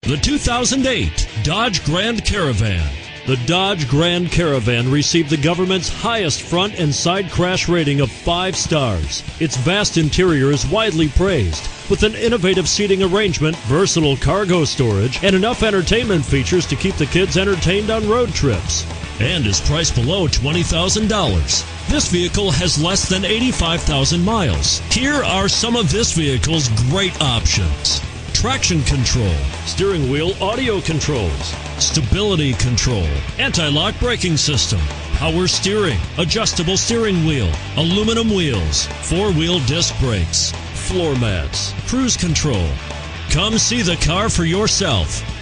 The 2008 Dodge Grand Caravan. The Dodge Grand Caravan received the government's highest front and side crash rating of 5 stars. Its vast interior is widely praised, with an innovative seating arrangement, versatile cargo storage, and enough entertainment features to keep the kids entertained on road trips. And is priced below $20,000. This vehicle has less than 85,000 miles. Here are some of this vehicle's great options: traction control, steering wheel audio controls, stability control, anti-lock braking system, power steering, adjustable steering wheel, aluminum wheels, 4-wheel disc brakes, floor mats, cruise control. Come see the car for yourself.